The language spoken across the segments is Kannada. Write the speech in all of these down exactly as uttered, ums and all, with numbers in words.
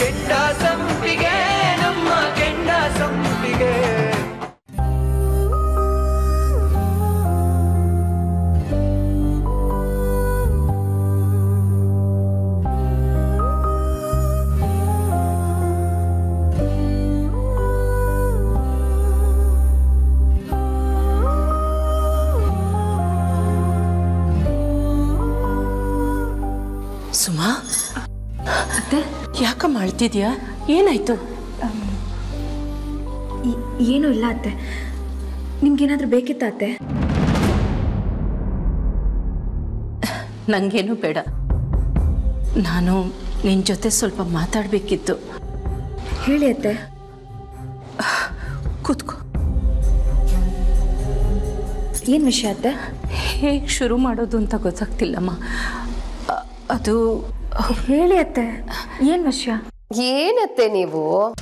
ಕೆಂಡ ಸಂಪಿಗೆ ನಮ್ಮ ಕೆಂಡ ಸಂಪಿಗೆ ಸುಮಾ ಅತ್ತೆ ಯಾಕಮ್ಮ ಅಳ್ತಿದ್ಯಾ ಏನಾಯ್ತು ಏನೂ ಇಲ್ಲ ಅತ್ತೆ ನಿಮ್ಗೇನಾದ್ರೂ ಬೇಕಿತ್ತ ಅತ್ತೆ ನಂಗೇನು ಬೇಡ ನಾನು ನಿನ್ನ ಜೊತೆ ಸ್ವಲ್ಪ ಮಾತಾಡಬೇಕಿತ್ತು ಹೇಳಿ ಅತ್ತೆ ಕೂತ್ಕೋ ಏನು ವಿಷಯ ಅತ್ತೆ ಹೇಗೆ ಶುರು ಮಾಡೋದು ಅಂತ ಗೊತ್ತಾಗ್ತಿಲ್ಲಮ್ಮ ಅದು ಹೇಳಿ ಅತ್ತೆ ಏನು ವಿಷಯ ಏನತ್ತೆ ನೀವು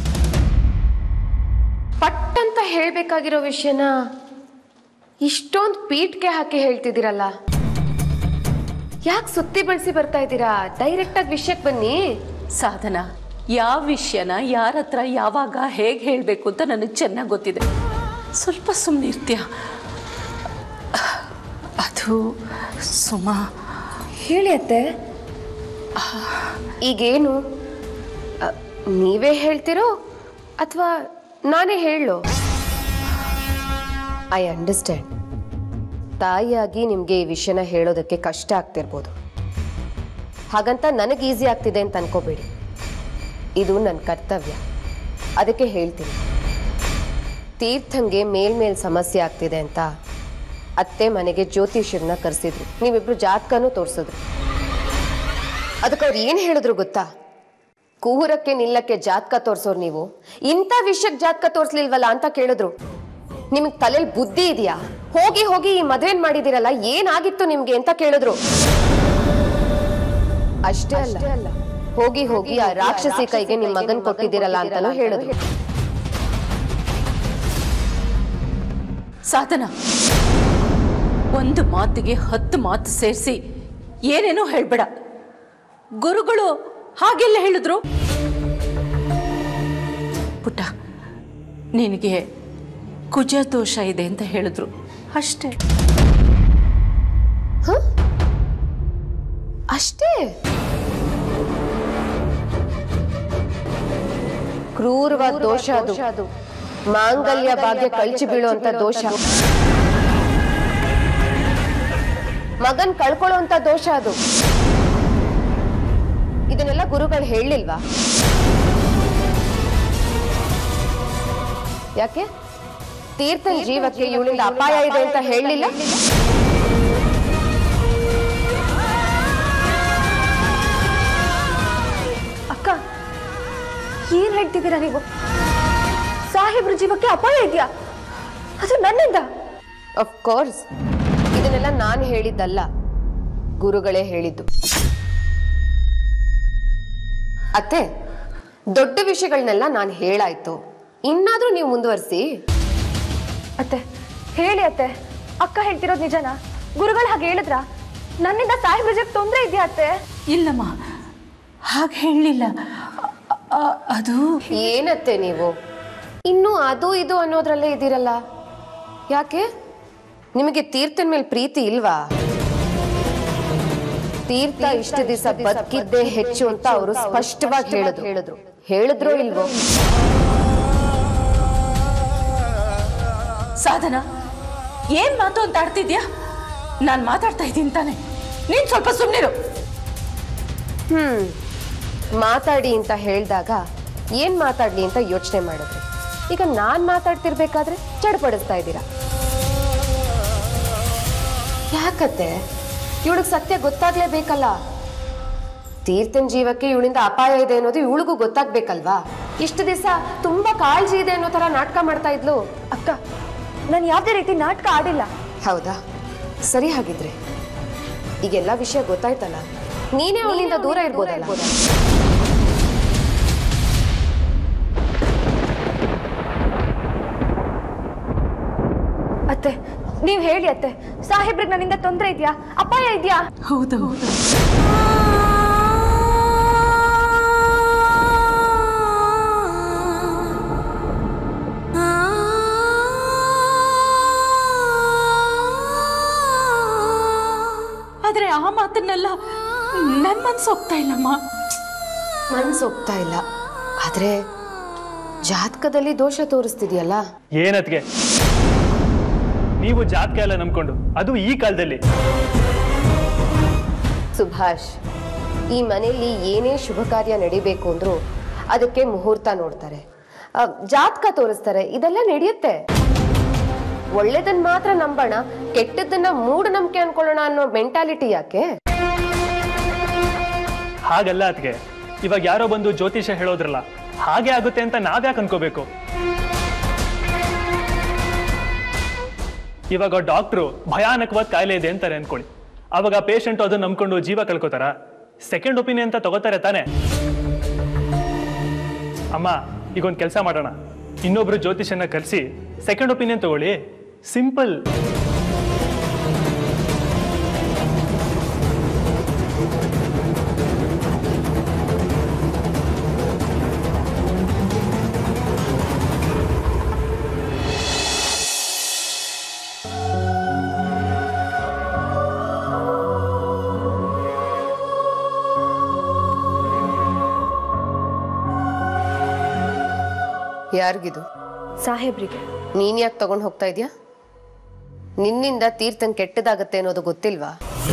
ಪಟ್ಟಂತ ಹೇಳ್ಬೇಕಾಗಿರೋ ವಿಷಯನ ಇಷ್ಟೊಂದು ಪೀಠಕ್ಕೆ ಹಾಕಿ ಹೇಳ್ತಿದ್ದೀರಲ್ಲ ಯಾಕೆ ಸುತ್ತಿ ಬಳಸಿ ಬರ್ತಾ ಇದ್ದೀರಾ ಡೈರೆಕ್ಟ್ ಆಗಿ ವಿಷಯಕ್ಕೆ ಬನ್ನಿ ಸಾಧನ ಯಾವ ವಿಷಯನ ಯಾರ ಹತ್ರ ಯಾವಾಗ ಹೇಗೆ ಹೇಳಬೇಕು ಅಂತ ನನಗೆ ಚೆನ್ನಾಗಿ ಗೊತ್ತಿದೆ ಸ್ವಲ್ಪ ಸುಮ್ಮನೆ ಇರ್ತೀಯ ಅದು ಸುಮಾ ಹೇಳಿ ಅತ್ತೆ ಈಗೇನು ನೀವೇ ಹೇಳ್ತಿರೋ ಅಥವಾ ನಾನೇ ಹೇಳೋ ಐ ಅಂಡರ್ಸ್ಟ್ಯಾಂಡ್ ತಾಯಿಯಾಗಿ ನಿಮಗೆ ಈ ವಿಷಯನ ಹೇಳೋದಕ್ಕೆ ಕಷ್ಟ ಆಗ್ತಿರ್ಬೋದು ಹಾಗಂತ ನನಗೆ ಈಸಿ ಆಗ್ತಿದೆ ಅಂತ ಅನ್ಕೋಬೇಡಿ ಇದು ನನ್ನ ಕರ್ತವ್ಯ ಅದಕ್ಕೆ ಹೇಳ್ತೀನಿ ತೀರ್ಥಂಗೆ ಮೇಲ್ಮೇಲ್ ಸಮಸ್ಯೆ ಆಗ್ತಿದೆ ಅಂತ ಅತ್ತೆ ಮನೆಗೆ ಜ್ಯೋತಿಷ್ಯರನ್ನ ಕರೆಸಿದ್ರು ನೀವಿಬ್ರು ಜಾತಕನೂ ತೋರಿಸಿದ್ರು ಅದಕ್ಕೆ ಅವ್ರು ಏನು ಹೇಳಿದ್ರು ಗೊತ್ತಾ ಕೂರಕ್ಕೆ ನಿಲ್ಲಕ್ಕೆ ಜಾತಕ ತೋರಿಸೋರು ನೀವು ಇಂಥ ವಿಷಯಕ್ಕೆ ಜಾತಕ ತೋರಿಸ್ಲಿಲ್ವಲ್ಲ ಅಂತ ಕೇಳಿದ್ರು ನಿಮಗೆ ತಲೆಯಲ್ಲಿ ಬುದ್ಧಿ ಇದೆಯಾ ಹೋಗಿ ಹೋಗಿ ಈ ಮದುವೆನ್ ಮಾಡಿದಿರಲ್ಲ ಏನಾಗಿತ್ತು ನಿಮ್ಗೆ ಅಂತ ಕೇಳಿದ್ರು ಅಷ್ಟೇ ಅಲ್ಲ ಹೋಗಿ ಹೋಗಿ ಆ ರಾಕ್ಷಸಿ ಕೈಗೆ ನಿಮ್ ಮಗನ್ ಕೊಟ್ಟಿದ್ದೀರಲ್ಲ ಅಂತಾನು ಹೇಳಿದ್ರು ಸಾಧನ ಒಂದು ಮಾತಿಗೆ ಹತ್ತು ಮಾತು ಸೇರಿಸಿ ಏನೇನೋ ಹೇಳ್ಬೇಡ ಗುರುಗಳು ಹಾಗೆಲ್ಲ ಹೇಳಿದ್ರು ಪುಟ್ಟ ನಿನಗೆ ಕುಜ ದೋಷ ಇದೆ ಅಂತ ಹೇಳಿದ್ರು ಅಷ್ಟೇ ಅಷ್ಟೇ ಕ್ರೂರವಾದ ದೋಷ ಅದು ಮಾಂಗಲ್ಯ ಭಾಗ್ಯ ಕಳ್ಚಿ ಬೀಳುವಂತ ದೋಷ ಮಗನ್ ಕಳ್ಕೊಳ್ಳುವಂತ ದೋಷ ಅದು ಇದನ್ನೆಲ್ಲ ಗುರುಗಳು ಹೇಳಲಿಲ್ವಾ ಯಾಕೆ ತೀರ್ಥನ್ ಜೀವಕ್ಕೆ ಇವಳಿಂದ ಅಪಾಯ ಇದೆ ಅಂತ ಹೇಳಲಿಲ್ಲ ಅಕ್ಕ ಏನ್ ಹೇಳ್ತಿದ್ದೀರಾ ನೀವು ಸಾಹೇಬ್ರ ಜೀವಕ್ಕೆ ಅಪಾಯ ಇದೆಯಾ ಅದು ನನ್ನಿಂದ ಆಫ್ ಕೋರ್ಸ್ ಇದನ್ನೆಲ್ಲ ನಾನು ಹೇಳಿದ್ದಲ್ಲ ಗುರುಗಳೇ ಹೇಳಿದ್ದು ಅತ್ತೆ ದೊಡ್ಡ ವಿಷಯಗಳನ್ನೆಲ್ಲ ನಾನು ಹೇಳಾಯ್ತು ಇನ್ನಾದ್ರೂ ನೀವು ಮುಂದುವರಿಸಿ ಅತ್ತೆ ಹೇಳಿ ಅತ್ತೆ ಅಕ್ಕ ಹೇಳ್ತಿರೋದು ನಿಜನಾ ಗುರುಗಳು ಹಾಗೆ ಹೇಳಿದ್ರ ನನ್ನಿಂದ ಸಾಹೇಬ್ರ ಜೀವಕ್ಕೆ ತೊಂದರೆ ಇದೆಯಾ ಅತ್ತೆ ಇಲ್ಲಮ್ಮ ಹಾಗೆ ಹೇಳಲಿಲ್ಲ ಅದು ಏನತ್ತೆ ನೀವು ಇನ್ನು ಅದು ಇದು ಅನ್ನೋದ್ರಲ್ಲೇ ಇದ್ದೀರಲ್ಲ ಯಾಕೆ ನಿಮಗೆ ತೀರ್ಥನ ಮೇಲೆ ಪ್ರೀತಿ ಇಲ್ವಾ ತೀರ್ಥ ಇಷ್ಟ ದಿವಸ ಬದುಕಿದ್ದೇ ಹೆಚ್ಚು ಅಂತ ಅವರು ಸ್ಪಷ್ಟವಾಗಿ ಹೇಳಿದ್ರು ಹೇಳಿದ್ರು ಹೇಳಿದ್ರೋ ಇಲ್ವೋ ಸಾಧನ ಏನ್ ಮಾತು ಅಂತ ಆಡ್ತಿದ್ಯಾ ನಾನು ಮಾತಾಡ್ತಾ ಇದ್ದೀನಿ ತಾನೆ ನೀನ್ ಸ್ವಲ್ಪ ಸುಮ್ಮನಿರು ಹ್ಮ್ ಮಾತಾಡಿ ಅಂತ ಹೇಳಿದಾಗ ಏನ್ ಮಾತಾಡ್ಲಿ ಅಂತ ಯೋಚನೆ ಮಾಡಿದ್ರಿ ಈಗ ನಾನ್ ಮಾತಾಡ್ತಿರ್ಬೇಕಾದ್ರೆ ಚಡ್ಪಡಿಸ್ತಾ ಇದ್ದೀರಾ ಯಾಕತ್ತೆ ಇವಳಿಗೆ ಸತ್ಯ ಗೊತ್ತಾಗ್ಲೇಬೇಕಲ್ಲ ತೀರ್ಥನ್ ಜೀವಕ್ಕೆ ಇವಳಿಂದ ಅಪಾಯ ಇದೆ ಅನ್ನೋದು ಇವಳಿಗೂ ಗೊತ್ತಾಗ್ಬೇಕಲ್ವಾ ಇಷ್ಟು ದಿವಸ ತುಂಬಾ ಕಾಳಜಿ ಇದೆ ಅನ್ನೋ ತರ ನಾಟಕ ಮಾಡ್ತಾ ಇದ್ಲು ಅಕ್ಕ ನಾನು ಯಾವುದೇ ರೀತಿ ನಾಟಕ ಆಡಿಲ್ಲ ಹೌದಾ ಸರಿ ಹಾಗಿದ್ರೆ ಈಗೆಲ್ಲ ವಿಷಯ ಗೊತ್ತಾಯ್ತಲ್ಲ ನೀನೇ ಅವಳಿಂದ ದೂರ ಇರ್ಬೋದಲ್ಲ ಅತ್ತೆ ನೀವ್ ಹೇಳಿ ಅತ್ತೆ ಸಾಹೇಬ್ರಿಗೆ ನನ್ನಿಂದ ತೊಂದರೆ ಇದೆಯಾ ಅಪಾಯ ಇದೆಯಾ ಹೌದು ಹೌದು ಮಾತನ್ನೆಲ್ಲ ನನ್ನ ಮನ್ಸು ಹೋಗ್ತಾ ಇಲ್ಲಮ್ಮ. ಮನ್ಸು ಹೋಗ್ತಾ ಇಲ್ಲ, ಆದ್ರೆ ಜಾತಕದಲ್ಲಿ ದೋಷ ತೋರಿಸ್ತಿದ್ಯಲ್ಲ. ಏನತ್ಗೆ ನೀವು ಜಾತಕ ಎಲ್ಲ ನಂಬ್ಕೊಂಡು, ಅದು ಈ ಕಾಲದಲ್ಲಿ? ಸುಭಾಷ್, ಈ ಮನೆಯಲ್ಲಿ ಏನೇ ಶುಭ ಕಾರ್ಯ ನಡಿಬೇಕು ಅಂದ್ರೂ ಅದಕ್ಕೆ ಮುಹೂರ್ತ ನೋಡ್ತಾರೆ, ಜಾತಕ ತೋರಿಸ್ತಾರೆ, ಇದೆಲ್ಲ ನಡೆಯುತ್ತೆ. ಒಳ್ಳೇದನ್ನ ಮಾತ್ರ ನಂಬೋಣ, ಕೆಟ್ಟದನ್ನ ಮೂಢನಂಬಿಕೆ ಅನ್ಕೊಳ್ಳೋಣ ಅನ್ನೋ ಮೆಂಟಾಲಿಟಿ ಯಾಕೆ? ಹಾಗಲ್ಲ ಅತ್ಗೆ, ಇವಾಗ ಯಾರೋ ಬಂದು ಜ್ಯೋತಿಷ ಹೇಳೋದ್ರಲ್ಲ, ಹಾಗೆ ಆಗುತ್ತೆ ಅಂತ ನಾವ್ಯಾಕೆ ಅನ್ಕೋಬೇಕು? ಇವಾಗ ಡಾಕ್ಟ್ರು ಭಯಾನಕವಾದ ಕಾಯಿಲೆ ಇದೆ ಅಂತಾರೆ ಅನ್ಕೊಳ್ಳಿ, ಅವಾಗ ಪೇಷಂಟ್ ಅದನ್ನ ನಂಬ್ಕೊಂಡು ಜೀವ ಕಳ್ಕೋತಾರ? ಸೆಕೆಂಡ್ ಒಪಿನಿಯನ್ ಅಂತ ತಗೋತಾರೆ ತಾನೆ? ಅಮ್ಮ, ಈಗ ಒಂದು ಕೆಲಸ ಮಾಡೋಣ, ಇನ್ನೊಬ್ರು ಜ್ಯೋತಿಷನ್ನ ಕರೆಸಿ ಸೆಕೆಂಡ್ ಒಪಿನಿಯನ್ ತಗೊಳ್ಳಿ, ಸಿಂಪಲ್. ಯಾರಿಗಿದು? ಸಾಹೇಬ್ರಿಗೆ. ನೀನ್ ಯಾಕೆ ತಗೊಂಡು ಹೋಗ್ತಾ ಇದೀಯಾ? ನಿನ್ನಿಂದ ತೀರ್ಥನ್ ಕೆಟ್ಟದಾಗತ್ತೆ ಅನ್ನೋದು ಗೊತ್ತಿಲ್ವಾ?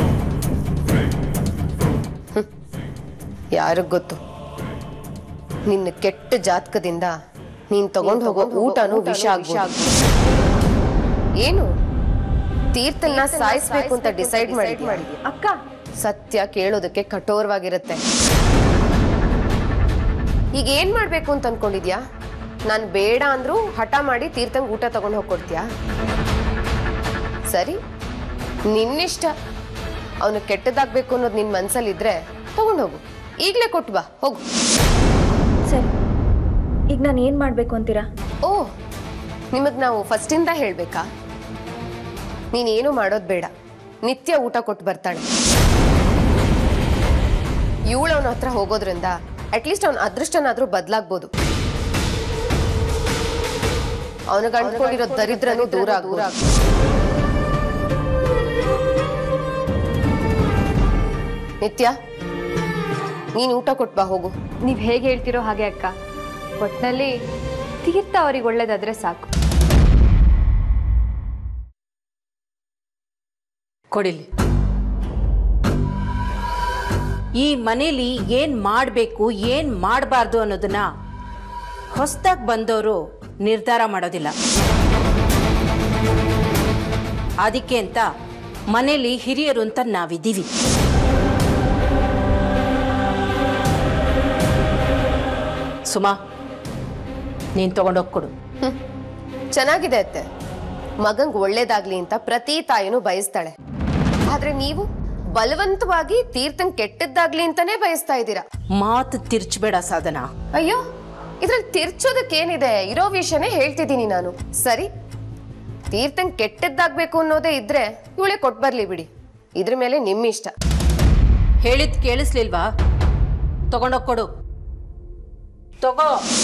ಯಾರಿಗ್ ಗೊತ್ತು? ನಿನ್ನ ಕೆಟ್ಟ ಜಾತಕದಿಂದ ನೀನ್ ತಗೊಂಡು ಹೋಗೋ ಊಟನೂ ವಿಷ ಆಗ್ಬೋದು. ಏನು ತೀರ್ಥನ್ನ ಸಾಯಿಸ್ಬೇಕು ಅಂತ ಡಿಸೈಡ್ ಮಾಡಿದ್ಯಾ? ಅಕ್ಕ, ಸತ್ಯ ಕೇಳೋದಕ್ಕೆ ಕಠೋರವಾಗಿರುತ್ತೆ. ಈಗ ಏನ್ ಮಾಡ್ಬೇಕು ಅಂತ ಅನ್ಕೊಂಡಿದ್ಯಾ? ನಾನು ಬೇಡ ಅಂದ್ರೂ ಹಠ ಮಾಡಿ ತೀರ್ಥಂಗ್ ಊಟ ತಗೊಂಡು ಹೋಗ್ಕೊಡ್ತೀಯಾ? ಸರಿ, ನಿನ್ನಿಷ್ಟ. ಅವನು ಕೆಟ್ಟದಾಗ್ಬೇಕು ಅನ್ನೋದು ನಿನ್ ಮನ್ಸಲ್ಲಿದ್ರೆ ತಗೊಂಡೋಗು, ಈಗ್ಲೇ ಕೊಟ್ಟು ಬಾ, ಹೋಗು. ಸರಿ, ಈಗ ನಾನು ಏನ್ ಮಾಡ್ಬೇಕು ಅಂತೀರಾ? ಓ, ನಿಮಗ್ ನಾವು ಫಸ್ಟಿಂದ ಹೇಳ್ಬೇಕಾ? ನೀನೇನು ಮಾಡೋದ್ ಬೇಡ, ನಿತ್ಯ ಊಟ ಕೊಟ್ಟು ಬರ್ತಾಳೆ. ಇವಳು ಅವನ ಹತ್ರ ಹೋಗೋದ್ರಿಂದ ಅಟ್ಲೀಸ್ಟ್ ಅವನ ಅದೃಷ್ಟನಾದ್ರೂ ಬದಲಾಗ್ಬೋದು. ಅವನಿಗೆ ಅಂಟ್ಕೊಂಡಿರೋ ದರಿದ್ರನು ದೂರ ದೂರ ನಿತ್ಯ, ನೀನ್ ಊಟ ಕೊಟ್ಬಾ, ಹೋಗು. ನೀವ್ ಹೇಗೆ ಹೇಳ್ತಿರೋ ಹಾಗೆ ಅಕ್ಕ. ಒಟ್ನಲ್ಲಿ ತೀರ್ಥ ಅವ್ರಿಗೆ ಒಳ್ಳೇದಾದ್ರೆ ಸಾಕು. ಕೊಡಿಲಿ. ಈ ಮನೇಲಿ ಏನ್ ಮಾಡಬೇಕು ಏನ್ ಮಾಡಬಾರ್ದು ಅನ್ನೋದನ್ನ ಹೊಸದಾಗಿ ಬಂದವರು ನಿರ್ಧಾರ ಮಾಡೋದಿಲ್ಲ. ಅದಕ್ಕೆ ಅಂತ ಮನೇಲಿ ಹಿರಿಯರು ಅಂತ ನಾವಿದ್ದೀವಿ. ಸುಮಾ, ನೀನ್ ತಗೊಂಡೋಗ್ಕೊಡು. ಚೆನ್ನಾಗಿದೆ ಅತ್ತೆ, ಮಗಂಗ್ ಒಳ್ಳೇದಾಗ್ಲಿ ಅಂತ ಪ್ರತಿ ತಾಯಿನೂ ಬಯಸ್ತಾಳೆ. ಆದ್ರೆ ನೀವು ಬಲವಂತವಾಗಿ ತೀರ್ಥಂಗ್ ಕೆಟ್ಟದ್ದಾಗ್ಲಿ ಅಂತಾನೆ ಬಯಸ್ತಾ ಇದ್ದೀರಾ. ಮಾತು ತಿರ್ಚಬೇಡ ಸಾಧನಾ. ಅಯ್ಯೋ, ಇದ್ರಲ್ಲಿ ತಿರ್ಚೋದಕ್ಕೇನಿದೆ? ಇರೋ ವಿಷಯನೇ ಹೇಳ್ತಿದ್ದೀನಿ ನಾನು. ಸರಿ, ತೀರ್ಥಂಗ್ ಕೆಟ್ಟದ್ದಾಗ್ಬೇಕು ಅನ್ನೋದೇ ಇದ್ರೆ ಇವಳೆ ಕೊಟ್ ಬರ್ಲಿ ಬಿಡಿ, ಇದ್ರ ಮೇಲೆ ನಿಮ್ ಇಷ್ಟ. ಹೇಳಿದ್ ಕೇಳಿಸ್ಲಿಲ್ವಾ? ತಗೊಂಡೋಗ್ಕೊಡು. ತಗೋ.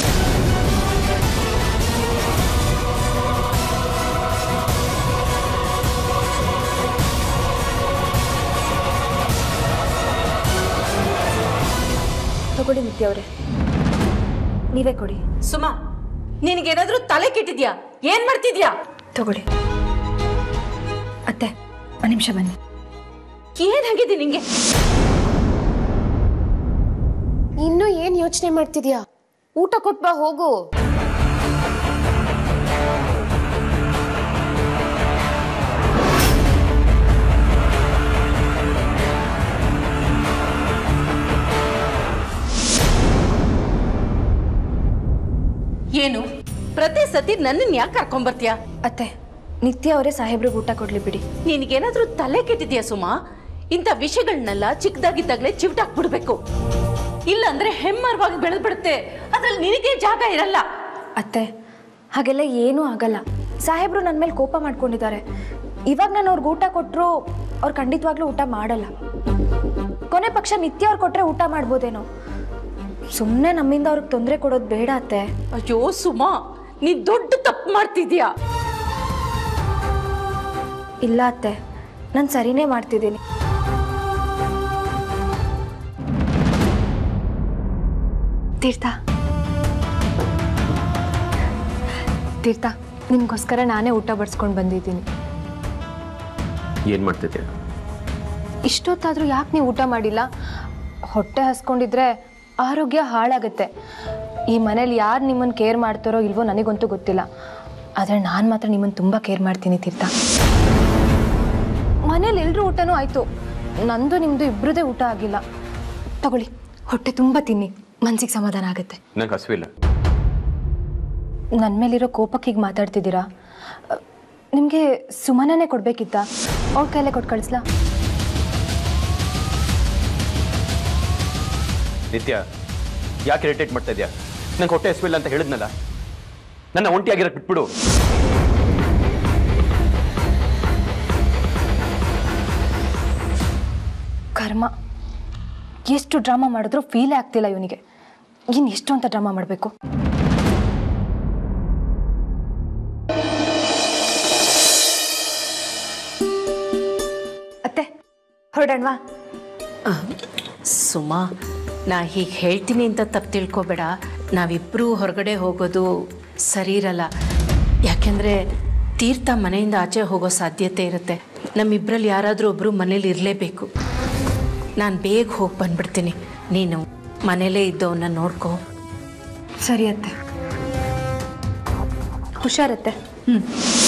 ತಗೊಳ್ಳಿ ನಿತ್ಯ ಅವರೇ, ನೀವೇ ಕೊಡಿ. ಸುಮಾ, ನಿನಗೇನಾದ್ರೂ ತಲೆ ಕೆಟ್ಟಿದ್ಯಾ? ಏನ್ ಮಾಡ್ತಿದ್ಯಾ? ತಗೊಳ್ಳಿ ಅತ್ತೆ, ಒಂದು ನಿಮಿಷ ಬನ್ನಿ. ಏನಾಗಿದೆ ನಿಂಗೆ? ಇನ್ನು ಏನ್ ಯೋಚನೆ ಮಾಡ್ತಿದ್ಯಾ? ಊಟ ಕೊಟ್ಬಾ, ಹೋಗು. ಏನು ಪ್ರತಿ ಸತಿ ನನ್ನನ್ನು ಯಾಕೆ ಕರ್ಕೊಂಡ್ಬರ್ತೀಯ? ಅತ್ತೆ, ನಿತ್ಯ ಅವರೇ ಸಾಹೇಬ್ರಿಗೆ ಊಟ ಕೊಡ್ಲಿ ಬಿಡಿ. ನಿನಗೇನಾದ್ರೂ ತಲೆ ಕೆಟ್ಟಿದ್ಯಾ ಸುಮಾ? ಇಂಥ ವಿಷಯಗಳನ್ನೆಲ್ಲ ಚಿಕ್ಕದಾಗಿದ್ದಾಗಲೇ ಚಿವಟಾಕ್ಬಿಡ್ಬೇಕು, ಇಲ್ಲ ಅಂದ್ರೆ ಹೆಮ್ಮರವಾಗಿ ಬೆಳೆದ್ಬಿಡುತ್ತೆ. ಅದ್ರಲ್ಲಿ ನಿನಗೆ ಜಾಗ ಇರಲ್ಲ. ಅತ್ತೆ, ಹಾಗೆಲ್ಲ ಏನೂ ಆಗಲ್ಲ. ಸಾಹೇಬ್ರು ನನ್ನ ಮೇಲೆ ಕೋಪ ಮಾಡ್ಕೊಂಡಿದ್ದಾರೆ. ಇವಾಗ ನಾನು ಅವ್ರಿಗೆ ಊಟ ಕೊಟ್ಟರು ಅವ್ರು ಖಂಡಿತವಾಗ್ಲೂ ಊಟ ಮಾಡಲ್ಲ. ಕೊನೆ ಪಕ್ಷ ನಿತ್ಯ ಅವ್ರು ಕೊಟ್ಟರೆ ಊಟ ಮಾಡ್ಬೋದೇನೋ. ಸುಮ್ಮನೆ ನಮ್ಮಿಂದ ಅವ್ರಿಗೆ ತೊಂದರೆ ಕೊಡೋದು ಬೇಡ ಅತ್ತೆ. ಅಯ್ಯೋ ಸುಮಾ, ನೀ ದೊಡ್ಡ ತಪ್ಪು ಮಾಡ್ತಿದ್ಯಾ. ಇಲ್ಲ ಅತ್ತೆ, ನಾನು ಸರಿನೇ ಮಾಡ್ತಿದ್ದೀನಿ. ತೀರ್ಥ ತೀರ್ಥ ನಿಮಗೋಸ್ಕರ ನಾನೇ ಊಟ ಬಡಿಸ್ಕೊಂಡು ಬಂದಿದ್ದೀನಿ. ಏನು ಮಾಡ್ತಿದ್ದೆ? ಇಷ್ಟೊತ್ತಾದರೂ ಯಾಕೆ ನೀವು ಊಟ ಮಾಡಿಲ್ಲ? ಹೊಟ್ಟೆ ಹಸ್ಕೊಂಡಿದ್ರೆ ಆರೋಗ್ಯ ಹಾಳಾಗುತ್ತೆ. ಈ ಮನೇಲಿ ಯಾರು ನಿಮ್ಮನ್ನು ಕೇರ್ ಮಾಡ್ತಾರೋ ಇಲ್ವೋ ನನಗಂತೂ ಗೊತ್ತಿಲ್ಲ, ಆದರೆ ನಾನು ಮಾತ್ರ ನಿಮ್ಮನ್ನು ತುಂಬ ಕೇರ್ ಮಾಡ್ತೀನಿ ತೀರ್ಥ. ಮನೇಲಿ ಎಲ್ಲರೂ ಊಟನೂ ಆಯಿತು, ನಂದು ನಿಮ್ಮದು ಇಬ್ಬರದೇ ಊಟ ಆಗಿಲ್ಲ. ತಗೊಳ್ಳಿ, ಹೊಟ್ಟೆ ತುಂಬ ತಿನ್ನಿ, ಮನ್ಸಿಗೆ ಸಮಾಧಾನ ಆಗುತ್ತೆ. ನಂಗೆ ಹಸಿವಿಲ್ಲ. ನನ್ನ ಮೇಲಿರೋ ಕೋಪಕ್ಕೆ ಹೀಗೆ ಮಾತಾಡ್ತಿದ್ದೀರಾ? ನಿಮಗೆ ಸುಮನನೇ ಕೊಡಬೇಕಿತ್ತ? ಅವ್ಳ ಕೈಲೇ ಕೊಟ್ಟು ಕಳಿಸ್ಲಾ? ನಿತ್ಯ, ಯಾಕೆ ಇರಿಟೇಟ್ ಮಾಡ್ತಾ ಇದೆಯಾ? ನಂಗೆ ಹೊಟ್ಟೆ ಹಸಿವಿಲ್ಲ ಅಂತ ಹೇಳಿದ್ನಲ್ಲ, ನನ್ನ ಒಂಟಿಯಾಗಿರಕ್ಕೆ ಬಿಟ್ಬಿಡು. ಕರ್ಮ, ಎಷ್ಟು ಡ್ರಾಮಾ ಮಾಡಿದ್ರು ಫೀಲೇ ಆಗ್ತಿಲ್ಲ ಇವನಿಗೆ. ಇನ್ನು ಎಷ್ಟು ಅಂತ ಡ್ರಾಮಾ ಮಾಡಬೇಕು? ಅತ್ತೆ, ಹೊರಡಣ್ವಾ? ಸುಮಾ, ನಾ ಹೀಗೆ ಹೇಳ್ತೀನಿ ಅಂತ ತಪ್ಪು ತಿಳ್ಕೊಬೇಡ. ನಾವಿಬ್ಬರೂ ಹೊರಗಡೆ ಹೋಗೋದು ಸರಿ ಇರಲ್ಲ. ಯಾಕೆಂದರೆ ತೀರ್ಥ ಮನೆಯಿಂದ ಆಚೆ ಹೋಗೋ ಸಾಧ್ಯತೆ ಇರುತ್ತೆ. ನಮ್ಮಿಬ್ಬರಲ್ಲಿ ಯಾರಾದರೂ ಒಬ್ಬರು ಮನೇಲಿ ಇರಲೇಬೇಕು. ನಾನು ಬೇಗ ಹೋಗಿ ಬಂದ್ಬಿಡ್ತೀನಿ. ನೀನು ಮನೇಲೇ ಇದ್ದವನ್ನ ನೋಡ್ಕೋ. ಸರಿ ಅತ್ತೆ, ಹುಷಾರತ್ತೆ. ಹ್ಞೂ.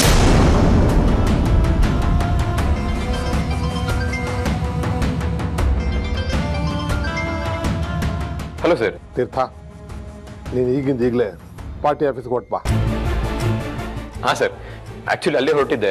Hello sir. ತೀರ್ಥ, ನೀನು ಈಗಿಂದ ಈಗಲೇ ಪಾರ್ಟಿ ಆಫೀಸ್ಗೆ ಹೊಟ್ಟು ಬಾ. ಹಾಂ ಸರ್, ಆ್ಯಕ್ಚುಲಿ ಅಲ್ಲೇ ಹೊರಟಿದ್ದೆ.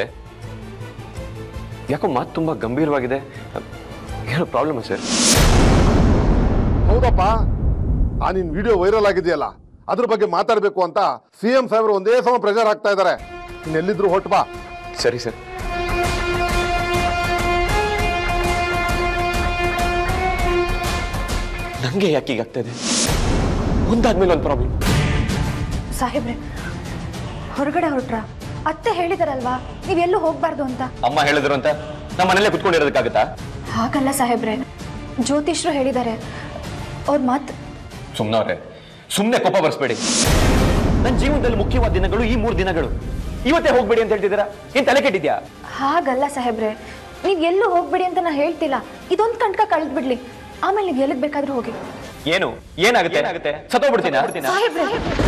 ಯಾಕೋ ಮಾತು ತುಂಬ ಗಂಭೀರವಾಗಿದೆ. ಏನೋ ಪ್ರಾಬ್ಲಮ್ ಸರ್? ಹೌದಪ್ಪ, ಆ ನಿನ್ನ ವಿಡಿಯೋ ವೈರಲ್ ಆಗಿದೆಯಲ್ಲ, ಅದ್ರ ಬಗ್ಗೆ ಮಾತಾಡಬೇಕು ಅಂತ ಸಿ ಎಂ ಸಾಹೇಬರು ಒಂದೇ ಸಮ ಪ್ರೆಷರ್ ಹಾಕ್ತಾ ಇದ್ದಾರೆ. ನೀನು ಎಲ್ಲಿದ್ರು ಹೊಟ್ಟು ಬಾ. ಸರಿ ಸರ್. ನನಗೆ ಯಾಕೆ ಹೀಗಾಗ್ತಾ ಇದೆ? ಒಂದಾದ್ಮೇಲೆ ಒಂದು ಪ್ರಾಬ್ಲಮ್. ಸಾಹೇಬ್ರೆ, ಹೊರಗಡೆ ಹೊರಟ್ರ? ಅತ್ತೆ ಹೇಳಿದಾರಲ್ವಾ ನೀವೆಲ್ಲೂ ಹೋಗ್ಬಾರ್ದು ಅಂತ. ಅಮ್ಮ ಹೇಳಿದ್ರು ಅಂತ ನಮ್ಮ ಮನೇಲೆ ಕುತ್ಕೊಂಡಿರೋದಕ್ಕಾಗತ್ತಾ? ಹಾಗಲ್ಲ ಸಾಹೇಬ್ರೆ, ಜ್ಯೋತಿಷ್ರು ಹೇಳಿದ್ದಾರೆ. ಅವ್ರ ಮಾತು. ಸುಮ್ಮನವ್ರೆ, ಸುಮ್ಮನೆ ಕೋಪ ಬರ್ಸ್ಬೇಡಿ. ನನ್ನ ಜೀವನದಲ್ಲಿ ಮುಖ್ಯವಾದ ದಿನಗಳು ಈ ಮೂರು ದಿನಗಳು. ಇವತ್ತೇ ಹೋಗ್ಬೇಡಿ ಅಂತ ಹೇಳ್ತಿದ್ದೀರಾ? ಏನ್ ತಲೆ ಕೆಟ್ಟಿದ್ಯಾ? ಹಾಗಲ್ಲ ಸಾಹೇಬ್ರೆ, ನೀವ್ ಎಲ್ಲೂ ಹೋಗ್ಬೇಡಿ ಅಂತ ನಾ ಹೇಳ್ತಿಲ್ಲ. ಇದೊಂದು ಕಂಟಕ ಕಳೆದ್ ಬಿಡ್ಲಿ, ಆಮೇಲೆ ನೀವು ಎಲ್ಲಿಗೆ ಬೇಕಾದ್ರೂ ಹೋಗಿ. ಏನು ಏನಾಗುತ್ತೆ? ಏನಾಗುತ್ತೆ? ಸತ್ತೋಗ್ಬಿಡ್ತೀನಾ? ಸಾಹೇಬ್ರೆ,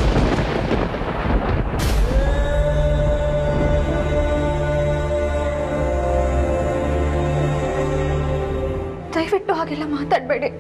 ದಯವಿಟ್ಟು ಹಾಗೆಲ್ಲ ಮಾತಾಡ್ಬೇಡಿ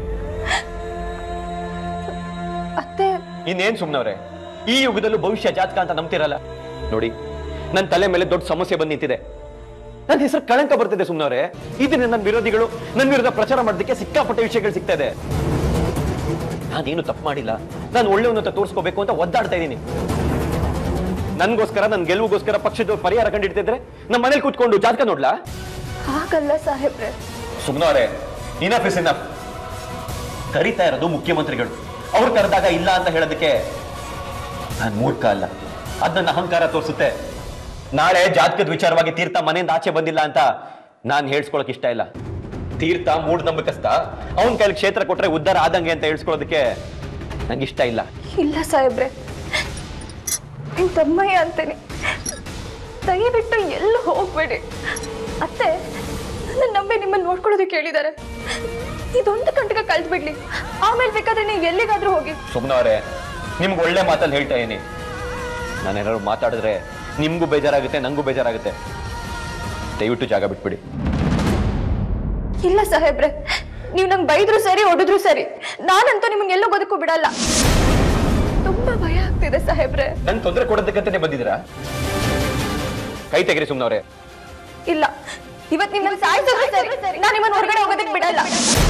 ಅತ್ತೆ. ಇನ್ನೇನ್ ಸುಮ್ನವ್ರೆ, ಈ ಯುಗದಲ್ಲೂ ಭವಿಷ್ಯ ಜಾತಕ ಅಂತ ನಂಬ್ತಿರಲ್ಲ ನೋಡಿ. ನನ್ನ ತಲೆ ಮೇಲೆ ದೊಡ್ಡ ಸಮಸ್ಯೆ ಬಂದು ನಿಂತಿದೆ. ನನ್ನ ಹೆಸರು ಕಳಂಕ ಬರ್ತಿದೆ ಸುಮ್ನವ್ರೆ. ಇದನ್ನ ನನ್ನ ವಿರೋಧಿಗಳು ನನ್ನ ವಿರುದ್ಧ ಪ್ರಚಾರ ಮಾಡೋದಕ್ಕೆ ಸಿಕ್ಕಾಪಟ್ಟೆ ವಿಷಯಗಳು ಸಿಗ್ತಾ ಇದೆ. ನಾನೇನು ತಪ್ಪು ಮಾಡಿಲ್ಲ, ನಾನು ಒಳ್ಳೆಯವನು ಅಂತ ತೋರಿಸ್ಕೋಬೇಕು ಅಂತ ಒದ್ದಾಡ್ತಾ ಇದ್ದೀನಿ. ನನ್ಗೋಸ್ಕರ, ನನ್ನ ಗೆಲುವಿಗೋಸ್ಕರ ಪಕ್ಷದ ಪರಿಹಾರ ಕಂಡಿಡ್ತಿದ್ರೆ ನಮ್ಮ ಮನೇಲಿ ಕೂತ್ಕೊಂಡು ಜಾತಕ ನೋಡ್ಲಾ? ಹಾಗಲ್ಲ ಸಾಹೇಬ್ರೆ. ಸುಮ್ನವ್ರೆ, ಇನಫ್ ಇಸ್ ಇನಫ್. ಕರೀತಾ ಇರೋದು ಮುಖ್ಯಮಂತ್ರಿಗಳು. ಅವ್ರು ಕರೆದಾಗ ಇಲ್ಲ ಅಂತ ಹೇಳೋದಕ್ಕೆ ನಾನು ಮೂರ್ಖ ಅಲ್ಲ, ಅದ್ ನನ್ನ ಅಹಂಕಾರ ತೋರಿಸುತ್ತೆ. ನಾಳೆ ಜಾತಕದ ವಿಚಾರವಾಗಿ ತೀರ್ಥ ಮನೆಯಿಂದ ಆಚೆ ಬಂದಿಲ್ಲ ಅಂತ ನಾನು ಹೇಳ್ಸ್ಕೊಳಕ್ ಇಷ್ಟ ಇಲ್ಲ. ತೀರ್ಥ ಮೂಢನಂಬಿಕಸ್ತ, ಅವನ ಕೈಲಿ ಕ್ಷೇತ್ರ ಕೊಟ್ರೆ ಉದ್ಧಾರ ಆದಂಗೆ ಅಂತ ಹೇಳ್ಸ್ಕೊಳ್ಳೋದಕ್ಕೆ ನಂಗೆ ಇಷ್ಟ ಇಲ್ಲ. ಇಲ್ಲ ಸಾಹೇಬ್ರೆ, ನಿಮ್ ತಮ್ಮಯ್ಯ ಅಂತೇನೆ, ದಯವಿಟ್ಟು ಎಲ್ಲೂ ಹೋಗ್ಬೇಡಿ. ಅತ್ತೆ ನನ್ನ ನಂಬಿ ನಿಮ್ಮನ್ನು ನೋಡ್ಕೊಳ್ಳೋದಕ್ಕೆ ಹೇಳಿದ್ದಾರೆ. ಇದೊಂದು ಕಂಟಕ ಕಳ್ದ್ ಬಿಡ್ಲಿ, ಆಮೇಲೆ ಬೇಕಾದ್ರೆ ನೀವು ಎಲ್ಲಿಗಾದ್ರೂ ಹೋಗಿ. ಸುಮ್ನವ್ರೆ, ನಿಮ್ಗೆ ಒಳ್ಳೆ ಮಾತಲ್ಲಿ ಹೇಳ್ತಾ ಇದೀನಿ. ನಾನೇನಾದ್ರು ಮಾತಾಡಿದ್ರೆ ನಿಮ್ಗೂ ಬೇಜಾರಾಗುತ್ತೆ, ನಂಗೂ ಬೇಜಾರಾಗುತ್ತೆ. ದಯವಿಟ್ಟು ಜಾಗ ಬಿಟ್ಬಿಡಿ. ಇಲ್ಲ ಸಾಹೇಬ್ರೆ, ನೀವು ನಂಗೆ ಬೈದ್ರು ಸರಿ, ಹೊಡೆದ್ರು ಸರಿ, ನಾನಂತೂ ನಿಮ್ಗೆ ಎಲ್ಲೂ ಬದುಕು ಬಿಡಲ್ಲ. ತುಂಬಾ ಭಯ ಆಗ್ತಿದೆ ಸಾಹೇಬ್ರೆ. ನನ್ ತೊಂದರೆ ಕೊಡೋದಕ್ಕಂತಾನೆ ಬಂದಿದ್ದೀರಾ? ಕೈ ತೆಗಿರಿ ಸುಮ್ನವ್ರೆ. ಇಲ್ಲ, ಇವತ್ತು ನಿಮ್ಮನ್ನ ಸಾಯಿಸಿದ್ರು ಸರಿ, ನಾನು ನಿಮ್ಮನ್ನ ಹೊರಗಡೆ ಹೋಗೋದಕ್ಕೆ ಬಿಡಲ್ಲ.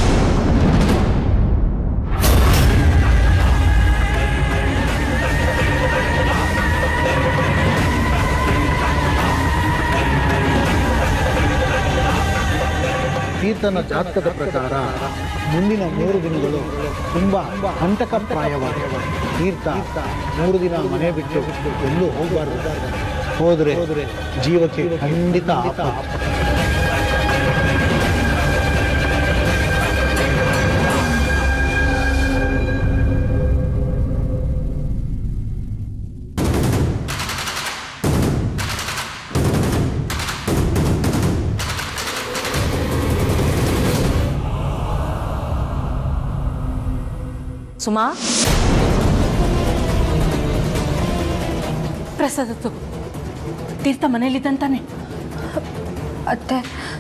ತೀರ್ಥನ ಜಾತಕದ ಪ್ರಕಾರ ಮುಂದಿನ ಮೂರು ದಿನಗಳು ತುಂಬ ಹಂತಕಪ್ರಾಯವಾದ. ತೀರ್ಥ ಮೂರು ದಿನ ಮನೆ ಬಿಟ್ಟು ಎಲ್ಲೂ ಹೋಗಬಾರ್ದು. ಹೋದರೆ ಜೀವಕ್ಕೆ ಖಂಡಿತ ಆಪತ್ತು. ಸುಮಾ, ಪ್ರಸಾದ ತಗೋ. ತೀರ್ಥ ಮನೇಲಿದ್ದಂತಾನೆ? ಅತ್ತೆ,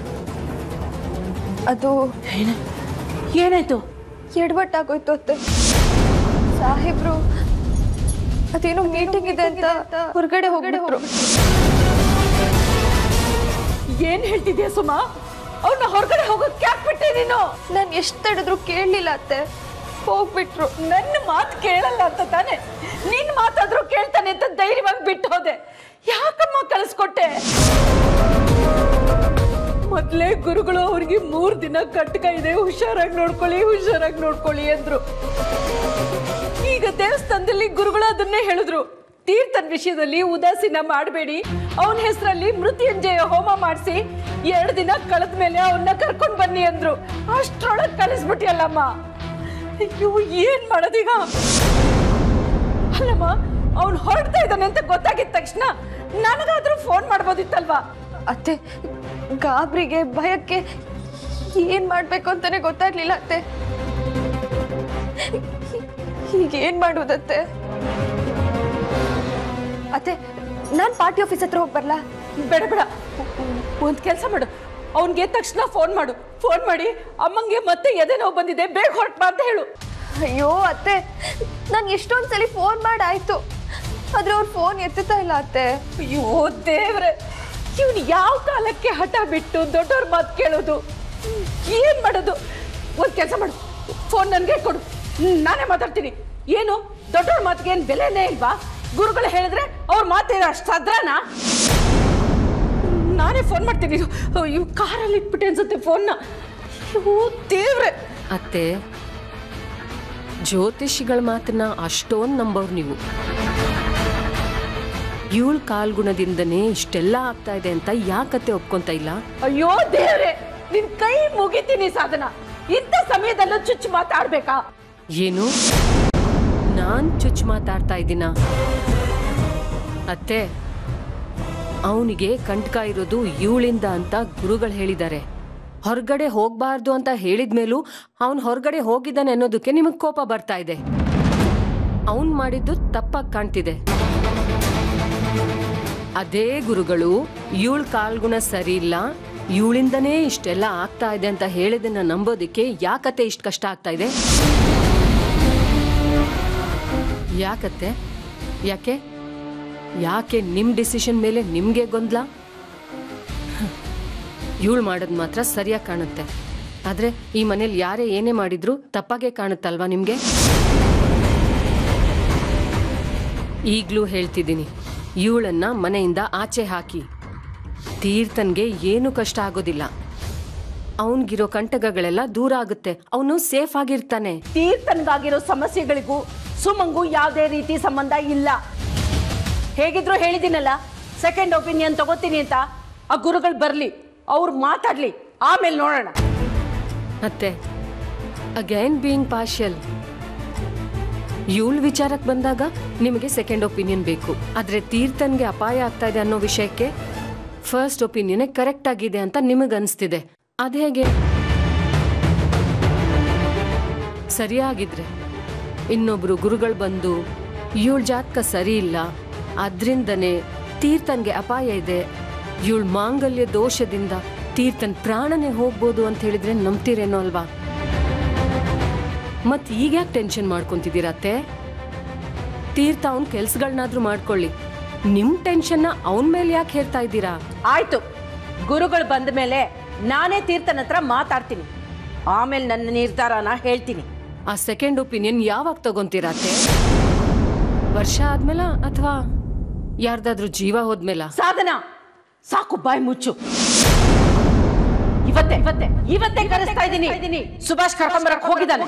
ಅದು ಏನ ಏನಾಯ್ತು? ಎಡವಟ್ಟಾಗೋಯ್ತು ಅತ್ತೆ. ಸಾಹೇಬ್ರು ಅದೇನೋ ಮೀಟಿಂಗ್ ಇದೆ ಅಂತ ಹೊರಗಡೆ ಹೋಗ್ಬಿಟ್ರು. ಏನ್ ಹೇಳ್ತಿದ್ಯಾ ಸುಮಾ? ಅವ್ನ ಹೊರಗಡೆ ಹೋಗೋದಕ್ಕೆ ಯಾಕ್ಬಿಟ್ಟೆ ನೀನು? ನಾನು ಎಷ್ಟು ತಡೆದ್ರು ಕೇಳಲಿಲ್ಲ ಅತ್ತೆ, ಹೋಗ್ಬಿಟ್ರು. ನನ್ನ ಮಾತು ಕೇಳಲ್ಲ ಅಂತ ತಾನೆ? ನಿನ್ ಮಾತಾದ್ರೂ ಕೇಳ್ತಾನೆ ಅಂತ ಧೈರ್ಯವಾಗಿ ಬಿಟ್ಟು ಹೋದೆ. ಯಾಕಮ್ಮ ಕಳಿಸ್ಕೊಟ್ಟೆ? ಮೊದ್ಲೇ ಗುರುಗಳು ಅವ್ರಿಗೆ ಮೂರ್ ದಿನ ಕಟ್ಟಕ ಇದೆ, ಹುಷಾರಾಗಿ ನೋಡ್ಕೊಳ್ಳಿ ಹುಷಾರಾಗಿ ನೋಡ್ಕೊಳ್ಳಿ ಅಂದ್ರು. ಈಗ ದೇವಸ್ಥಾನದಲ್ಲಿ ಗುರುಗಳು ಅದನ್ನೇ ಹೇಳಿದ್ರು, ತೀರ್ಥನ್ ವಿಷಯದಲ್ಲಿ ಉದಾಸೀನ ಮಾಡಬೇಡಿ, ಅವನ ಹೆಸರಲ್ಲಿ ಮೃತ್ಯುಂಜಯ ಹೋಮ ಮಾಡಿಸಿ ಎರಡು ದಿನ ಕಳೆದ ಮೇಲೆ ಅವನ್ನ ಕರ್ಕೊಂಡ್ ಬನ್ನಿ ಅಂದ್ರು. ಅಷ್ಟ್ರೊಳಗೆ ಕಳಿಸ್ಬಿಟ್ಟಿಯಲ್ಲಮ್ಮ. ಅಯ್ಯೋ, ಏನ್ ಮಾಡೋದೀಗ? ಅಲ್ಲಮ್ಮ, ಅವ್ನು ಹೊರಡ್ತಾ ಇದ್ದಾನೆ ಅಂತ ಗೊತ್ತಾಗಿದ ತಕ್ಷಣ ನನಗಾದ್ರೂ ಫೋನ್ ಮಾಡ್ಬೋದಿತ್ತಲ್ವಾ? ಅತ್ತೆ, ಗಾಬರಿಗೆ ಭಯಕ್ಕೆ ಏನ್ ಮಾಡ್ಬೇಕು ಅಂತಾನೆ ಗೊತ್ತಾಗ್ಲಿಲ್ಲ ಅತ್ತೆ. ಈಗ ಏನ್ ಮಾಡುವುದತ್ತೆ? ಅತ್ತೆ, ನಾನ್ ಪಾರ್ಟಿ ಆಫೀಸ್ ಹತ್ರ ಹೋಗಿ ಬರ್ಲಾ? ಬೇಡ ಬೇಡ, ಒಂದ್ ಕೆಲಸ ಮಾಡು, ಅವನ್ಗೆ ತಕ್ಷಣ ಫೋನ್ ಮಾಡು. ಫೋನ್ ಮಾಡಿ ಅಮ್ಮಂಗೆ ಮತ್ತೆ ಎದೆ ನೋವು ಬಂದಿದೆ, ಬೇಗ ಹೊರಟ್ ಬಾ ಅಂತ ಹೇಳು. ಅಯ್ಯೋ ಅತ್ತೆ, ನಾನು ಎಷ್ಟೊಂದ್ಸಲಿ ಫೋನ್ ಮಾಡಾಯ್ತು, ಆದ್ರೆ ಅವ್ರು ಫೋನ್ ಎತ್ತುತ್ತಾ ಇಲ್ಲ ಅತ್ತೆ. ಅಯ್ಯೋ ದೇವ್ರೆ, ಇವನು ಯಾವ ಕಾಲಕ್ಕೆ ಹಠ ಬಿಟ್ಟು ದೊಡ್ಡವ್ರ ಮಾತು ಕೇಳೋದು? ಏನ್ ಮಾಡೋದು? ಒಂದ್ ಕೆಲಸ ಮಾಡು, ಫೋನ್ ನನ್ಗೆ ಕೊಡು, ನಾನೇ ಮಾತಾಡ್ತೀನಿ. ಏನು ದೊಡ್ಡವ್ರ ಮಾತಿಗೆ ಏನ್ ಬೆಲೆನೇ ಇಲ್ವಾ? ಗುರುಗಳು ಹೇಳಿದ್ರೆ ಅವ್ರ ಮಾತೇನ ಅಷ್ಟು ಸಾಧ್ರನಾ? ನಾನೇ ಫೋನ್ ಮಾಡ್ತೀನಿ. ಇವ್ ಕಾರಲ್ಲಿ ಇಟ್ಬಿಟ್ಟೆ ಅನ್ಸುತ್ತೆ ಫೋನ್ನ. ಅಯ್ಯೋ ದೇವ್ರೆ. ಅತ್ತೆ, ಜ್ಯೋತಿಷಿಗಳ ಮಾತನ್ನ ಅಷ್ಟೊಂದು ನಂಬೋರು ನೀವು. ಇವಳ ಕಾಲ್ಗುಣದಿಂದನೇ ಇಷ್ಟೆಲ್ಲ ಆಗ್ತಾ ಇದೆ ಅಂತ ಯಾಕತ್ತೆ ಒಪ್ಕೊಂತ ಇಲ್ಲ? ಅಯ್ಯೋ ದೇವ್ರೆ, ನಿನ್ ಕೈ ಮುಗಿತೀನಿ ಸಾಧನ. ಇಂಥ ಸಮಯದಲ್ಲೂ ಚುಚ್ಚು ಮಾತಾಡ್ಬೇಕಾ? ಏನು ನಾನ್ ಚುಚ್ಚು ಮಾತಾಡ್ತಾ ಇದ್ದೀನ? ಅತ್ತೆ, ಅವನಿಗೆ ಕಂಟಕ ಇರೋದು ಇವಳಿಂದ ಅಂತ ಗುರುಗಳು ಹೇಳಿದ್ದಾರೆ. ಹೊರಗಡೆ ಹೋಗ್ಬಾರ್ದು ಅಂತ ಹೇಳಿದ್ಮೇಲೂ ಅವನ್ ಹೊರಗಡೆ ಹೋಗಿದ್ದಾನೆ ಅನ್ನೋದಕ್ಕೆ ನಿಮಗ್ ಕೋಪ ಬರ್ತಾ ಇದೆ. ಅವನ್ ಮಾಡಿದ್ದು ತಪ್ಪಾಗಿ ಕಾಣ್ತಿದೆ. ಅದೇ ಗುರುಗಳು ಇವಳ ಕಾಲ್ಗುಣ ಸರಿ ಇಲ್ಲ, ಇವಳಿಂದನೇ ಇಷ್ಟೆಲ್ಲ ಆಗ್ತಾ ಇದೆ ಅಂತ ಹೇಳಿದನ್ನ ನಂಬೋದಿಕ್ಕೆ ಯಾಕತ್ತೆ ಇಷ್ಟು ಕಷ್ಟ ಆಗ್ತಾ ಇದೆ? ಯಾಕತ್ತೆ? ಯಾಕೆ ಯಾಕೆ ನಿಮ್ ಡಿಸಿಷನ್ ಮೇಲೆ ನಿಮ್ಗೆ ಗೊಂದಲ? ಇವಳು ಮಾಡೋದು ಮಾತ್ರ ಸರಿಯಾಗಿ ಕಾಣುತ್ತೆ, ಆದ್ರೆ ಈ ಮನೇಲಿ ಯಾರೇ ಏನೇ ಮಾಡಿದ್ರು ತಪ್ಪಾಗೆ ಕಾಣುತ್ತಲ್ವಾ ನಿಮ್ಗೆ? ಈಗ್ಲೂ ಹೇಳ್ತಿದ್ದೀನಿ, ಇವಳನ್ನ ಮನೆಯಿಂದ ಆಚೆ ಹಾಕಿ. ತೀರ್ಥನ್ಗೆ ಏನು ಕಷ್ಟ ಆಗೋದಿಲ್ಲ, ಅವನ್ಗಿರೋ ಕಂಟಕಗಳೆಲ್ಲ ದೂರ ಆಗುತ್ತೆ, ಅವನು ಸೇಫ್ ಆಗಿರ್ತಾನೆ. ತೀರ್ಥನ್ಗಾಗಿರೋ ಸಮಸ್ಯೆಗಳಿಗೂ ಸುಮಂಗೂ ಯಾವುದೇ ರೀತಿ ಸಂಬಂಧ ಇಲ್ಲ. ಹೇಗಿದ್ರು ಹೇಳಿದ್ದೀನಲ್ಲ, ಸೆಕೆಂಡ್ ಒಪಿನಿಯನ್ ತಗೋತೀನಿ ಅಂತ. ಆ ಗುರುಗಳು ಬರ್ಲಿ, ಅವ್ರು ಮಾತಾಡ್ಲಿ, ಆಮೇಲೆ ನೋಡೋಣ. ಮತ್ತೆ ಅಗೈನ್ ಬೀಯಿಂಗ್ ಪಾರ್ಷಿಯಲ್. ಇವಳ ವಿಚಾರಕ್ಕೆ ಬಂದಾಗ ನಿಮಗೆ ಸೆಕೆಂಡ್ ಒಪಿನಿಯನ್ ಬೇಕು, ಆದ್ರೆ ತೀರ್ಥನ್ಗೆ ಅಪಾಯ ಆಗ್ತಾ ಇದೆ ಅನ್ನೋ ವಿಷಯಕ್ಕೆ ಫಸ್ಟ್ ಒಪಿನಿಯನ್ ಕರೆಕ್ಟ್ ಆಗಿದೆ ಅಂತ ನಿಮಗೆ ಅನಿಸ್ತಿದೆ. ಅದೇಗೆ? ಸರಿಯಾಗಿದ್ರೆ ಇನ್ನೊಬ್ರು ಗುರುಗಳು ಬಂದು ಇವಳ ಜಾತಕ ಸರಿ ಇಲ್ಲ, ಅದ್ರಿಂದನೇ ತೀರ್ಥನ್ಗೆ ಅಪಾಯ ಇದೆ, ಇವಳ ಮಾಂಗಲ್ಯ ದೋಷದಿಂದ ತೀರ್ಥನ್ ಪ್ರಾಣನೇ ಹೋಗ್ಬೋದು ಅಂತ ಹೇಳಿದ್ರೆ ನಂಬ್ತೀರೇನೋ ಅಲ್ವಾ? ಮತ್ ಈಗ ಯಾಕೆ ಟೆನ್ಷನ್ ಮಾಡ್ಕೊಂತಿದ್ದೀರತ್ತೆ? ತೀರ್ಥ ಅವನ್ ಕೆಲ್ಸಗಳನ್ನಾದ್ರೂ ಮಾಡ್ಕೊಳ್ಳಿ, ನಿಮ್ ಟೆನ್ಷನ್ನ ಅವನ್ ಮೇಲೆ ಯಾಕೆ ಹೇರ್ತಾ ಇದ್ದೀರಾ? ಆಯ್ತು, ಗುರುಗಳು ಬಂದ ಮೇಲೆ ನಾನೇ ತೀರ್ಥನ ಹತ್ರ ಮಾತಾಡ್ತೀನಿ, ಆಮೇಲೆ ನನ್ನ ನಿರ್ಧಾರನ ಹೇಳ್ತೀನಿ. ಆ ಸೆಕೆಂಡ್ ಒಪಿನಿಯನ್ ಯಾವಾಗ ತಗೊಂತೀರತ್ತೆ? ವರ್ಷ ಆದ್ಮೇಲ ಅಥವಾ ಯಾರ್ದಾದ್ರೂ ಜೀವ ಹೋದ್ಮೇಲ? ಸಾಧನ, ಸಾಕು, ಬಾಯ್ ಮುಚ್ಚು. ಇವತ್ತೇ ಇವತ್ತೇ ಇವತ್ತೇ ಕರೆಸ್ತಾ ಇದ್ದೀನಿ. ಸುಭಾಷ್ ಕರ್ಕೊಂಬರಕ್ ಹೋಗಿದ್ದಾನೆ.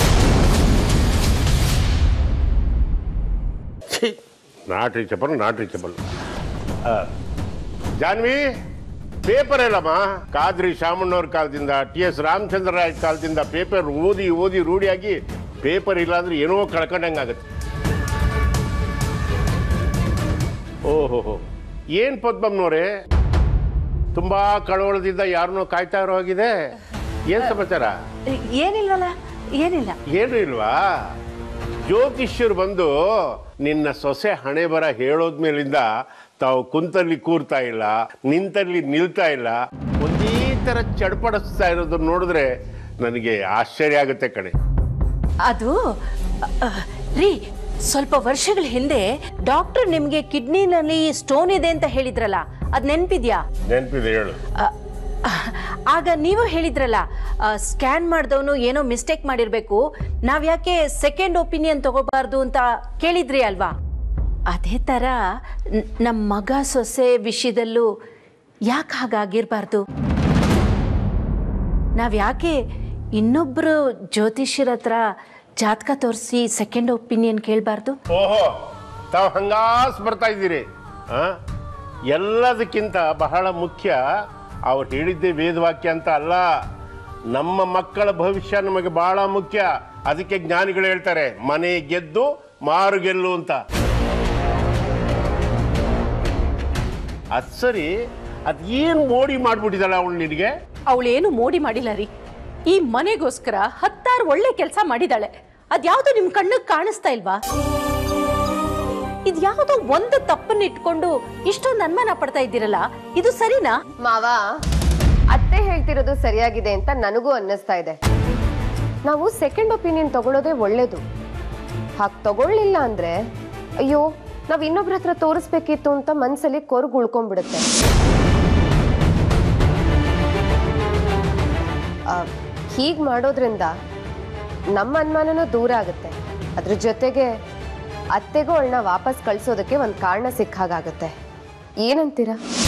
Not reachable not reachable Janhvi, paper ಹೇಳಮ್ಮ. ಕಾದ್ರಿ ಶಾಮಣ್ಣವ್ರ ಕಾಲದಿಂದ, ಟಿ ಎಸ್ ರಾಮಚಂದ್ರ ರಾಯ್ ಕಾಲದಿಂದ ಪೇಪರ್ ಓದಿ ಓದಿ ರೂಢಿಯಾಗಿ ಪೇಪರ್ ಇಲ್ಲಾಂದ್ರೆ ಏನೋ ಕಳ್ಕೊಂಡಂಗಾಗತ್ತೆ. ಓಹೋ, ಏನ್ ಪದ್ಮಮ್ನವ್ರೆ, ತುಂಬಾ ಕಳವಳದಿಂದ ಯಾರನ್ನೋ ಕಾಯ್ತಾ ಇರೋ ಹಾಗಿದೆ. ಏನ್ ಸಮಾಚಾರ? ಏನಿಲ್ಲಲ್ಲ, ಏನಿಲ್ಲ. ಏನು ಇಲ್ವಾ? ಜ್ಯೋತಿಷ್ಯರು ಬಂದು ನಿನ್ನ ಸೊಸೆ ಹಣೆ ಬರ ಹೇಳೋದ್ಮೇಲಿಂದ ತಾವು ಕುಂತಲ್ಲಿ ಕೂರ್ತಾ ಇಲ್ಲ, ನಿಂತಲ್ಲಿ ನಿಲ್ತಾ ಇಲ್ಲ, ಒಂದೇ ಥರ ಚಡ್ಪಡಿಸ್ತಾ ಇರೋದನ್ನ ನೋಡಿದ್ರೆ ನನಗೆ ಆಶ್ಚರ್ಯ ಆಗುತ್ತೆ ಕಣೆ. ಅದು ಅಹ್, ರೀ ಸ್ವಲ್ಪ ವರ್ಷಗಳ ಹಿಂದೆ ಡಾಕ್ಟರ್ ನಿಮ್ಗೆ ಕಿಡ್ನಿನಲ್ಲಿ ಸ್ಟೋನ್ ಇದೆ ಅಂತ ಹೇಳಿದ್ರಲ್ಲ, ಅದ್ ನೆನ್ಪಿದ್ಯಾ? ನೆನಪಿದೆ, ಹೇಳು. ಅಹ್, ಆಗ ನೀವು ಹೇಳಿದ್ರಲ್ಲ, ಸ್ಕ್ಯಾನ್ ಮಾಡಿದವನು ಏನೋ ಮಿಸ್ಟೇಕ್ ಮಾಡಿರ್ಬೇಕು, ನಾವ್ ಯಾಕೆ ಸೆಕೆಂಡ್ ಒಪಿನಿಯನ್ ತಗೋಬಾರ್ದು ಅಂತ ಕೇಳಿದ್ರಿ ಅಲ್ವಾ? ಅದೇ ತರ ನಮ್ಮ ಮಗ ಸೊಸೆ ವಿಷಯದಲ್ಲೂ ಯಾಕೆ ಹಾಗಾಗಿರ್ಬಾರ್ದು? ನಾವ್ ಯಾಕೆ ಇನ್ನೊಬ್ರು ಜ್ಯೋತಿಷ್ಯರ ಹತ್ರ ಜಾತಕ ತೋರಿಸಿ ಸೆಕೆಂಡ್ ಒಪಿನಿಯನ್ ಕೇಳಬಾರ್ದು? ಓಹೋ, ತಾವು ಹಂಗಾಸ್ ಬರ್ತಾ ಇದ್ದೀರಿ. ಆ ಎಲ್ಲದಕ್ಕಿಂತ ಬಹಳ ಮುಖ್ಯ ಅವ್ರು ಹೇಳಿದ್ದೆ ವೇದವಾಕ್ಯ ಅಂತ ಅಲ್ಲ, ನಮ್ಮ ಮಕ್ಕಳ ಭವಿಷ್ಯ ನಮಗೆ ಬಹಳ ಮುಖ್ಯ. ಅದಕ್ಕೆ ಜ್ಞಾನಿಗಳು ಹೇಳ್ತಾರೆ ಮನೆ ಗೆದ್ದು ಮಾರು ಗೆಲ್ಲು ಅಂತ. ಅದ್ ಸರಿ, ಅದ್ ಏನ್ ಮೋಡಿ ಮಾಡ್ಬಿಟ್ಟಿದಲ್ಲ ಅವಳು ನಿನಗೆ? ಅವಳೇನು ಮೋಡಿ ಮಾಡಿಲ್ಲ ರೀ, ಈ ಮನೆಗೋಸ್ಕರ ಹತ್ತಾರು ಒಳ್ಳೆ ಕೆಲಸ ಮಾಡಿದಾಳೆ. ಅದ್ಯಾವುದೋ ನಿಮ್ ಕಣ್ಣಿಗೆ ಕಾಣಿಸ್ತಾ ಇಲ್ವಾ? ಇದ್ಯಾವುದೋ ಒಂದು ತಪ್ಪನ್ನ ಇಟ್ಕೊಂಡು ಇಷ್ಟೊಂದು ಅನುಮಾನ ಪಡ್ತಾ ಇದ್ದೀರಲ್ಲ, ಇದು ಸರಿನಾ? ಮಾವ, ಅತ್ತೆ ಹೇಳ್ತಿರೋದು ಸರಿಯಾಗಿದೆ ಅಂತ ನನಗೂ ಅನ್ನಿಸ್ತಾ ಇದೆ. ನಾವು ಸೆಕೆಂಡ್ ಒಪಿನಿಯನ್ ತಗೊಳ್ಳೋದೇ ಒಳ್ಳೇದು. ಹಾಗೆ ತಗೊಳ್ಳಿಲ್ಲ ಅಂದ್ರೆ ಅಯ್ಯೋ ನಾವ್ ಇನ್ನೊಬ್ರ ಹತ್ರ ತೋರಿಸ್ಬೇಕಿತ್ತು ಅಂತ ಮನ್ಸಲ್ಲಿ ಕೊರಗು ಉಳ್ಕೊಂಡ್ಬಿಡುತ್ತೆ. ಹೀಗೆ ಮಾಡೋದ್ರಿಂದ ನಮ್ಮ ಅನುಮಾನನೂ ದೂರ ಆಗುತ್ತೆ. ಅದ್ರ ಜೊತೆಗೆ ಅತ್ತೆಗೂ ಅವಳನ್ನ ವಾಪಸ್ ಕಳ್ಸೋದಕ್ಕೆ ಒಂದು ಕಾರಣ ಸಿಕ್ಕಾಗುತ್ತೆ. ಏನಂತೀರಾ?